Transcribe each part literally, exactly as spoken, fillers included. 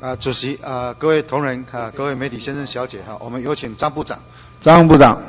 啊，主席啊，各位同仁啊，各位媒体先生小姐哈，我们有请张部长。 张部长，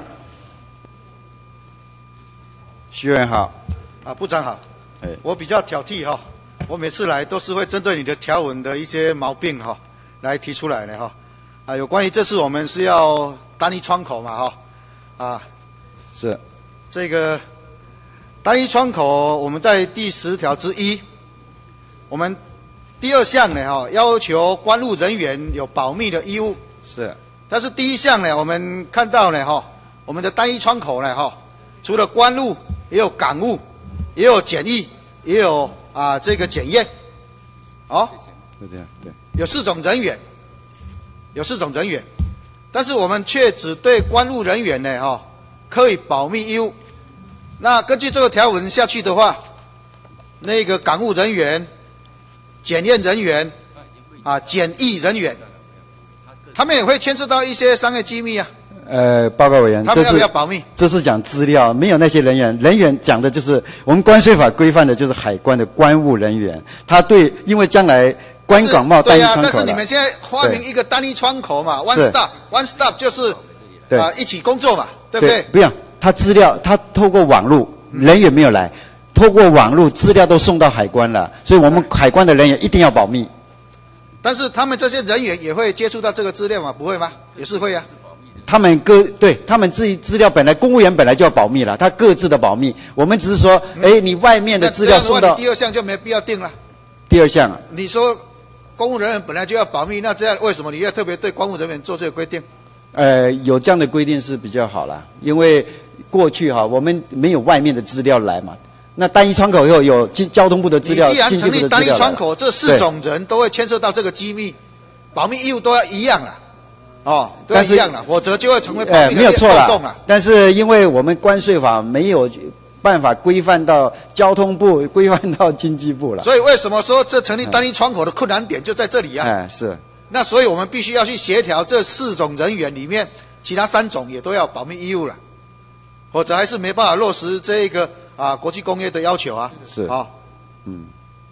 徐委员好。 啊，部长好。 哎， 我比较挑剔哈，我每次来都是会针对你的条文的一些毛病哈，来提出来的哈。啊，有关于这次我们是要单一窗口嘛哈，啊， 是。 这个单一窗口，我们在第十条之一，我们第二项呢哈，要求关务人员有保密的义务。 是。 但是第一项呢，我们看到呢哈，我们的单一窗口呢哈，除了关务，也有港务，也有检疫，也有啊这个检验，哦， 就这样，对。 有四种人员，有四种人员，但是我们却只对关务人员呢哈，可以保密义务。那根据这个条文下去的话，那个港务人员、检验人员、啊检疫人员，他们也会牵涉到一些商业机密啊。 呃，报告委员， 他们要不要保密？ 这是讲资料，没有那些人员。人员讲的就是我们关税法规范的，就是海关的关务人员。他对，因为将来关港贸单一窗口了。对啊， 但是你们现在发明一个单一窗口嘛 ，one stop，one stop 就是啊、呃、一起工作嘛，对不对？ 对不要，他资料他透过网络，人员没有来，透过网络资料都送到海关了，所以我们海关的人员一定要保密。 但是他们这些人员也会接触到这个资料吗？不会吗？也是会啊。 他们各对他们自己资料本来公务员本来就要保密了，他各自的保密。我们只是说，哎、嗯，你外面的资料送到。 第二项就没必要定了。 第二项啊。 你说公务人员本来就要保密，那这样为什么你要特别对公务人员做这个规定？ 呃，有这样的规定是比较好啦，因为过去哈我们没有外面的资料来嘛。那单一窗口以后有交通部的资料， 你既然成立单一窗口，这四种人都会牵涉到这个机密，保密义务都要一样了。哦，都一样了，否则就会成为保密的漏洞了。 但是因为我们关税法没有办法规范到交通部，规范到经济部了。 所以为什么说这成立单一窗口的困难点就在这里啊？ 哎，是。 那所以我们必须要去协调这四种人员里面，其他三种也都要保密义务了，否则还是没办法落实这个啊国际公约的要求啊。 是。 啊， 嗯。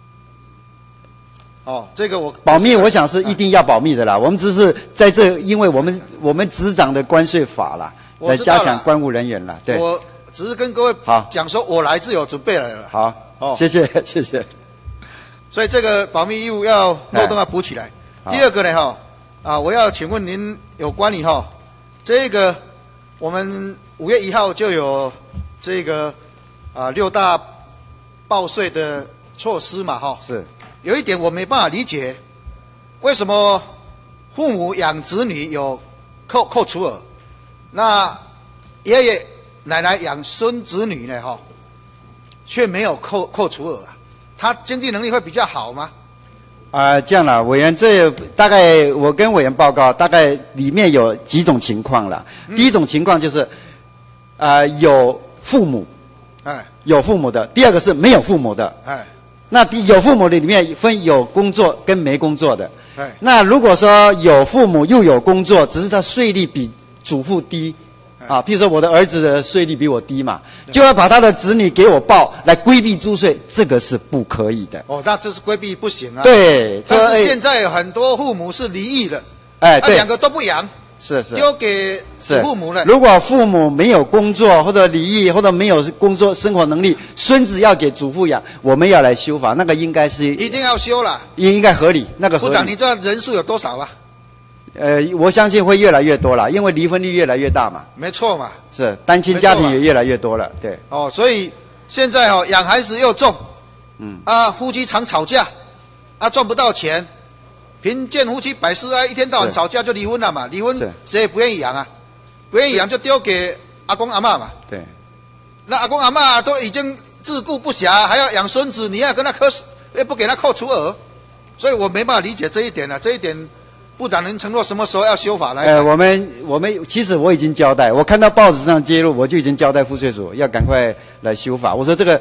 哦，这个我保密，我想是一定要保密的啦。我们只是在这，因为我们我们执掌的关税法啦，来加强关务人员啦。对， 我只是跟各位讲说，我来自有准备来了。 好，哦，谢谢谢谢。 所以这个保密义务要漏洞要补起来。第二个呢，哈啊，我要请问您有关于哈这个我们五月一号就有这个啊六大报税的措施嘛，哈。 是。 有一点我没办法理解，为什么父母养子女有扣扣除额，那爷爷奶奶养孙子女呢？哈，却没有扣扣除额啊？他经济能力会比较好吗？ 啊、呃，这样啦，委员，这大概我跟委员报告，大概里面有几种情况啦。嗯、第一种情况就是，啊、呃，有父母， 哎， 有父母的；第二个是没有父母的， 哎。 那有父母的里面分有工作跟没工作的。 哎。 那如果说有父母又有工作，只是他税率比祖父低，啊，譬如说我的儿子的税率比我低嘛，就要把他的子女给我报来规避租税，这个是不可以的。 哦，那这是规避不行啊。 对。 但是现在很多父母是离异的， 哎，对， 两个都不养。 是是， 丢给父母了。 如果父母没有工作或者离异或者没有工作生活能力，孙子要给祖父养，我们要来修法，那个应该是一定要修了， 应应该合理，那个合理。 部长，你知道人数有多少啊？ 呃，我相信会越来越多了，因为离婚率越来越大嘛。 没错嘛。 是，单亲家庭也越来越多了，对。 哦，所以现在哦，养孩子又重， 嗯， 啊，夫妻常吵架，啊，赚不到钱。贫贱夫妻百事哀，一天到晚吵架就离婚了嘛？离婚谁也不愿意养啊，不愿意养就丢给阿公阿嬷嘛。 对。 那阿公阿嬷都已经自顾不暇，还要养孙子，你要跟他扣，也不给他扣除额，所以我没办法理解这一点了、啊。这一点，部长能承诺什么时候要修法来？ 呃，我们我们其实我已经交代，我看到报纸上揭露，我就已经交代赋税署要赶快来修法。我说这个。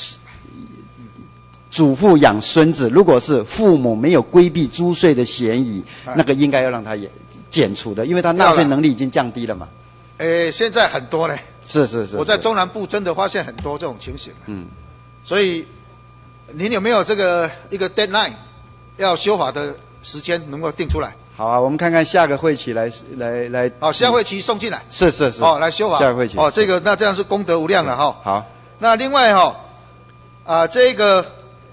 祖父养孙子，如果是父母没有规避租税的嫌疑，那个应该要让他也减除的，因为他纳税能力已经降低了嘛。 诶，现在很多呢。 是是是。 我在中南部真的发现很多这种情形。 嗯。 所以，您有没有这个一个 deadline 要修法的时间能够定出来。 好啊，我们看看下个会期来来来。 好，下会期送进来。 是是是。 哦，来修法。 下个会期。 哦，这个那这样是功德无量了哈。 好。 那另外哈，啊这个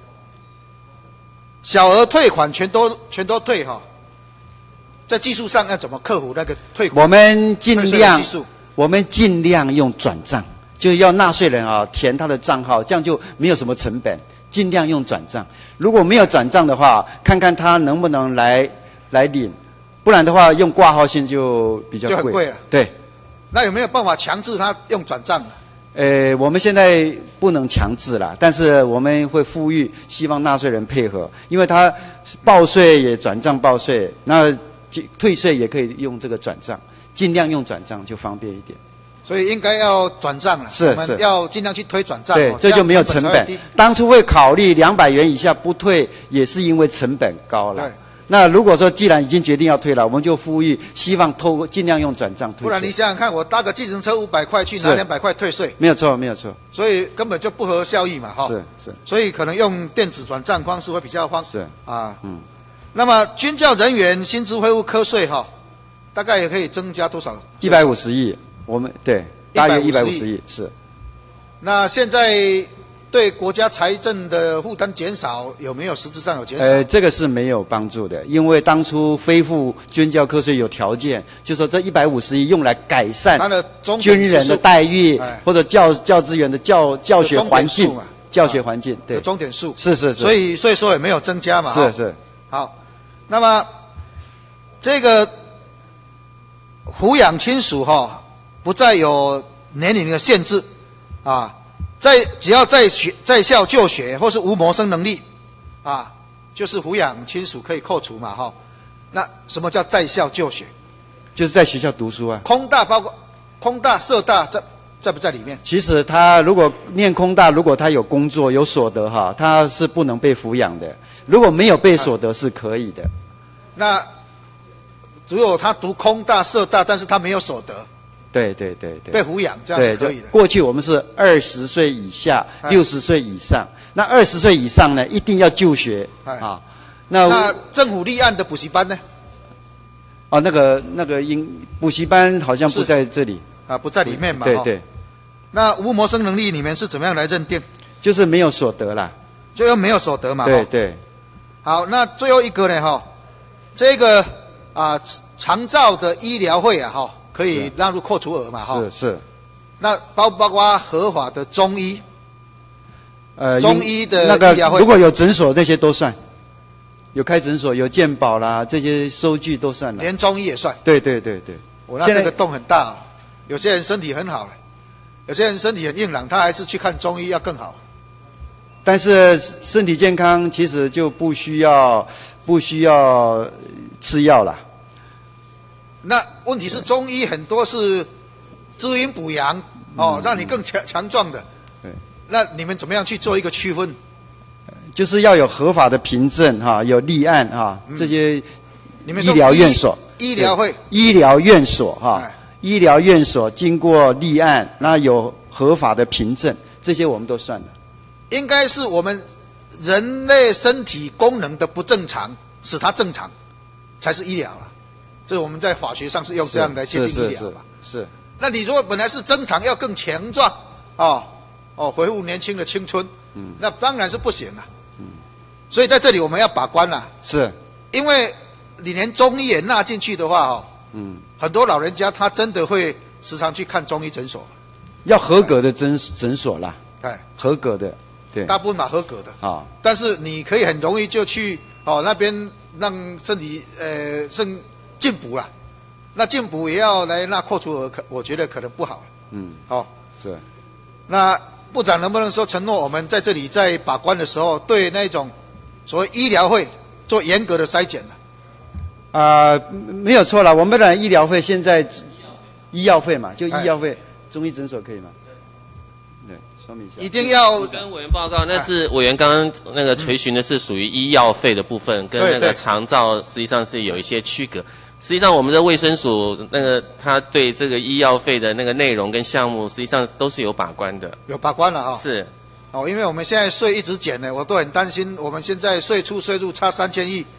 小额退款全都全都退哈，在技术上要怎么克服那个退款？ 我们尽量技术， 我们尽量用转账，就要纳税人啊填他的账号，这样就没有什么成本。尽量用转账，如果没有转账的话，看看他能不能来来领，不然的话用挂号信就比较贵。 就很贵了。 对。 那有没有办法强制他用转账？ 呃，我们现在不能强制啦，但是我们会呼吁，希望纳税人配合，因为他报税也转账报税，那退税也可以用这个转账，尽量用转账就方便一点。 所以应该要转账了， 是是， 我们要尽量去推转账。 对，这就没有成本。当初会考虑两百元以下不退，也是因为成本高了。 对。 那如果说既然已经决定要退了，我们就呼吁，希望透过尽量用转账退。 不然你想想看，我搭个计程车五百块去拿两百块退税， 没有错，没有错。 所以根本就不合效益嘛，哈。 是是。 所以可能用电子转账方式会比较方是啊。 嗯。 那么军教人员薪资恢复课税哈，大概也可以增加多少？ 一百五十亿，我们对。大约一百五十亿是。 那现在对国家财政的负担减少，有没有实质上有减少？ 呃，这个是没有帮助的，因为当初恢复军教课税有条件，就说这一百五十亿用来改善军人的待遇，或者教教资源的教教学环境，教学环境对。 终点数。 是是是。 所以所以说也没有增加嘛。 是是。 好，那么这个抚养亲属哈。不再有年龄的限制，啊，在只要在学在校就学或是无谋生能力，啊，就是抚养亲属可以扣除嘛，哈。那什么叫在校就学？ 就是在学校读书啊。 空大包括空大、社大在在不在里面？ 其实他如果念空大，如果他有工作有所得哈，他是不能被抚养的。如果没有被所得是可以的。 那只有他读空大、社大，但是他没有所得。 对对对对， 被抚养这样是可以的。 过去我们是二十岁以下、六十岁以上，那二十岁以上呢，一定要就学啊。 那那政府立案的补习班呢？ 哦，那个那个应补习班好像不在这里啊，不在里面嘛。 对对。 那无谋生能力里面是怎么样来认定？ 就是没有所得啦。 就要没有所得嘛。 对对。 好，那最后一个呢？哈，这个啊长照的医疗费啊，哈。可以纳入扣除额嘛？哈， 是是。 那包不包括合法的中医？ 呃， 中医的那个如果有诊所，这些都算。有开诊所、有健保啦，这些收据都算了。 连中医也算。 对对对对。 我那这个洞很大，有些人身体很好，有些人身体很硬朗，他还是去看中医要更好。 但是身体健康其实就不需要不需要吃药了。 那问题是中医很多是滋阴补阳哦，嗯、让你更强强壮的。 对。 那你们怎么样去做一个区分？ 就是要有合法的凭证哈，有立案哈，嗯、这些医疗院所、 医疗会、 医疗院所哈，医疗院所经过立案，那有合法的凭证，这些我们都算了。 应该是我们人类身体功能的不正常，使它正常，才是医疗了。这我们在法学上是用这样来界定医疗吧？ 是。是是是那你如果本来是正常要更强壮，哦哦，恢复年轻的青春，嗯，那当然是不行了。嗯。所以在这里我们要把关了。 是。 因为你连中医也纳进去的话，哦，嗯，很多老人家他真的会时常去看中医诊所。 要合格的诊诊所啦。 哎。 合格的。对。 大部分嘛合格的。 啊。 但是你可以很容易就去哦那边让身体呃肾。进补啦，那进补也要来纳扣除额，可我觉得可能不好。 嗯， 好、哦， 是。 那部长能不能说承诺，我们在这里在把关的时候，对那种所谓医疗费做严格的筛检呢？ 啊、呃，没有错了，我们的医疗费现在医药费嘛，就医药费，中医诊所可以吗？对，说明一下。 一定要跟委员报告，那是委员刚刚那个垂询的是属于医药费的部分，跟那个长照实际上是有一些区隔。实际上我们的卫生署那个他对这个医药费的那个内容跟项目，实际上都是有把关的。 有把关了哈、哦。 是。哦， 因为我们现在税一直减呢，我都很担心，我们现在税出税入差三千亿，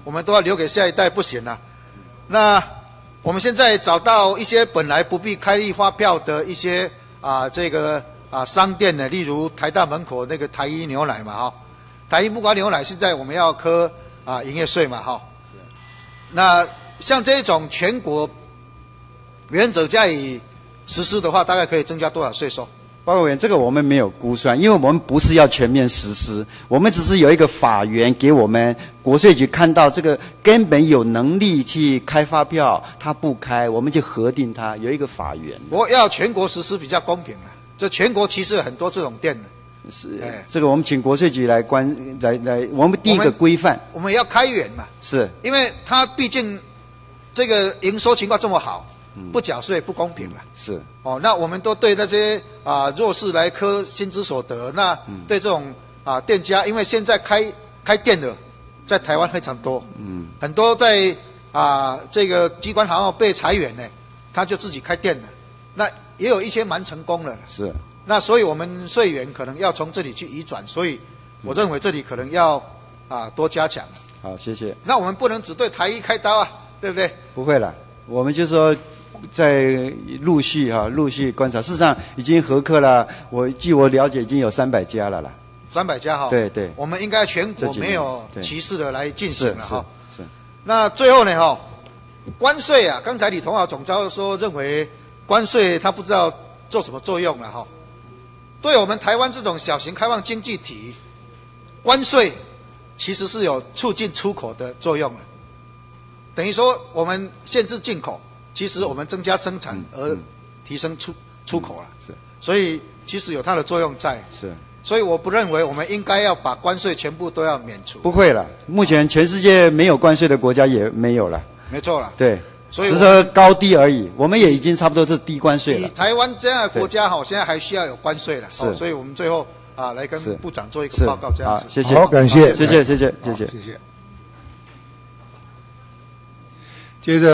我们都要留给下一代，不行啊。那我们现在找到一些本来不必开立发票的一些啊这个啊商店呢，例如台大门口那个台一牛奶嘛哈，台一木瓜牛奶现在我们要科啊营业税嘛哈。那像这种全国原则加以实施的话，大概可以增加多少税收？ 报告委员，这个我们没有估算，因为我们不是要全面实施，我们只是有一个法源给我们国税局看到这个根本有能力去开发票，他不开，我们就核定他有一个法源。 我要全国实施比较公平了，这全国其实有很多这种店的。 是，哎、这个我们请国税局来关来来，我们第一个规范， 我们要开源嘛， 是， 因为他毕竟这个营收情况这么好。不缴税不公平了， 是哦，那我们都对那些啊弱势来科薪资所得，那对这种啊店家，因为现在开开店的在台湾非常多，嗯，很多在啊这个机关行号被裁员呢，他就自己开店了，那也有一些蛮成功的， 是， 那所以我们税源可能要从这里去移转，所以我认为这里可能要啊多加强。 好，谢谢。 那我们不能只对台一开刀啊，对不对？ 不会了，我们就说。在陆续哈、啊，陆续观察，事实上已经合客了。我据我了解，已经有三百家了啦。 三百家哈。对对。我们应该全国没有歧视的来进行了哈。 是。是那最后呢哈，关税啊，刚才李同豪总召说认为关税他不知道做什么作用了哈。对我们台湾这种小型开放经济体，关税其实是有促进出口的作用的，等于说我们限制进口。其实我们增加生产而提升出、嗯、出口了， 是， 所以其实有它的作用在， 是， 所以我不认为我们应该要把关税全部都要免除。 不会了，目前全世界没有关税的国家也没有了。 没错了。 对，所以只是说高低而已，我们也已经差不多是低关税了。 以台湾这样的国家哈，现在还需要有关税了， 是、 哦，所以我们最后啊来跟部长做一个报告，这样子。 谢谢。 好，感谢， 谢谢，谢谢，谢谢。 谢谢。接着。